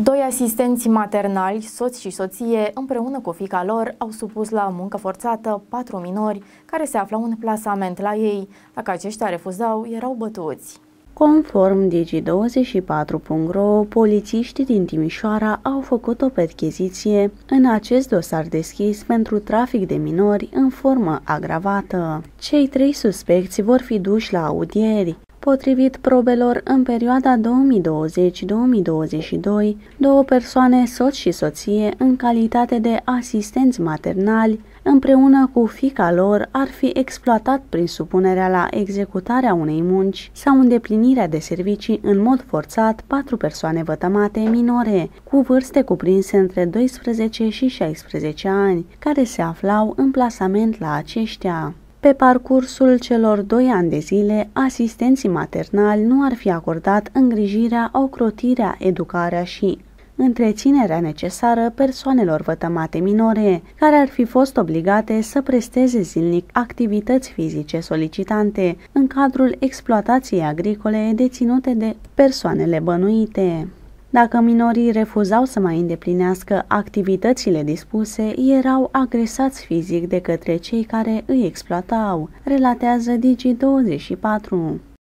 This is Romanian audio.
Doi asistenți maternali, soț și soție, împreună cu fiica lor, au supus la muncă forțată 4 minori care se aflau în plasament la ei. Dacă aceștia refuzau, erau bătuți. Conform Digi24.ro, polițiștii din Timișoara au făcut o percheziție în acest dosar deschis pentru trafic de minori în formă agravată. Cei 3 suspecți vor fi duși la audieri. Potrivit probelor, în perioada 2020-2022, două persoane, soț și soție, în calitate de asistenți maternali, împreună cu fiica lor, ar fi exploatat prin supunerea la executarea unei munci sau îndeplinirea de servicii în mod forțat 4 persoane vătămate minore, cu vârste cuprinse între 12 și 16 ani, care se aflau în plasament la aceștia. Pe parcursul celor 2 ani de zile, asistenții maternali nu ar fi acordat îngrijirea, ocrotirea, educarea și întreținerea necesară persoanelor vătămate minore, care ar fi fost obligate să presteze zilnic activități fizice solicitante în cadrul exploatației agricole deținute de persoanele bănuite. Dacă minorii refuzau să mai îndeplinească activitățile dispuse, erau agresați fizic de către cei care îi exploatau, relatează Digi24.